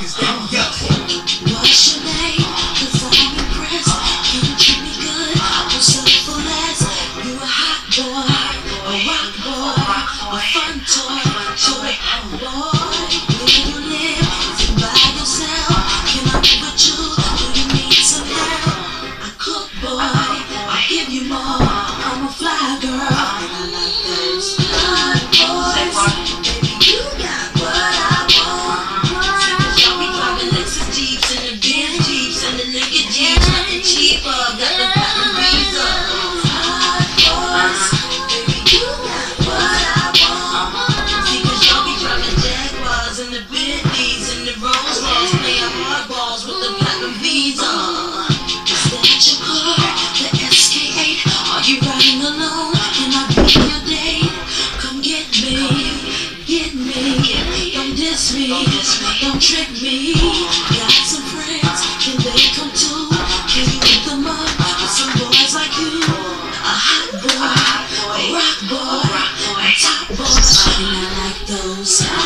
niggas. Yo. What's your name? 'Cause I'm impressed. Can you treat me good? I'm so for less. You a hot boy, a rock boy, a fun toy, boy. Where you live? Is it by yourself? Can I be with you? Do you need some help? I cook, boy. I give you more. I'm a fly girl, and I like those hot boys. Baby, you got what I want. Y'all be driving Lexus Jeeps and the Benz Jeeps and the nigga Jeeps, nothing cheaper. Got the patent visa. Hot boys, baby, you got what I want. See, 'cause y'all be driving Jaguars and the Bentleys and the Rolls Royce, playing hardballs with the platinum visa. Is that your car, the SK8? Are you riding alone? Can I be your date? Come get me, get me. Don't diss me, don't trick me. Got some friends, can they come too? Can you hook them up with some boys like you? A hot boy, a rock boy, a top boy, and I like those.